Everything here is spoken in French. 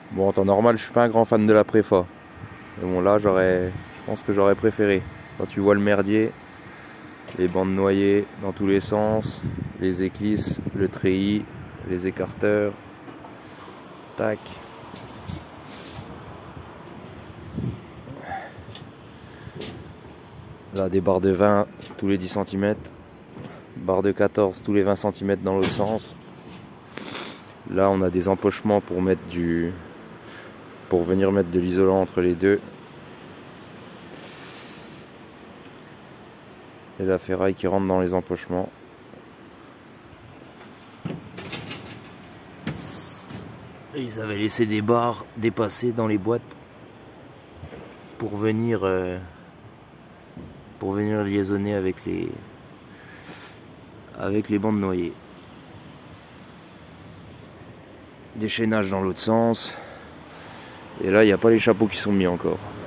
Bon, en temps normal, je suis pas un grand fan de la préfa. Mais bon, là, je pense que j'aurais préféré. Quand tu vois le merdier, les bandes noyées dans tous les sens, les éclisses, le treillis, les écarteurs, tac. Là, des barres de 20 tous les 10 cm, barres de 14 tous les 20 cm dans l'autre sens. Là, on a des empochements pour venir mettre de l'isolant entre les deux. Et la ferraille qui rentre dans les empochements. Et ils avaient laissé des barres dépassées dans les boîtes pour venir liaisonner avec les bandes noyées. Des chaînages dans l'autre sens. Et là, il n'y a pas les chapeaux qui sont mis encore.